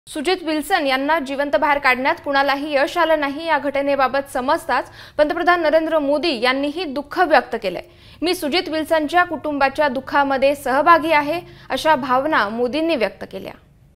Sujit Wilson यांना जिवंत बाहेर काढण्यात कुणालाही यश आलं नाही या घटनेबाबत समजताच पंतप्रधान नरेंद्र मोदी यांनीही दुःख व्यक्त केलंय। मी सुजित विल्सनच्या कुटुंबाच्या दुःखामध्ये सहभागी आहे अशा भावना मोदींनी व्यक्त केल्या।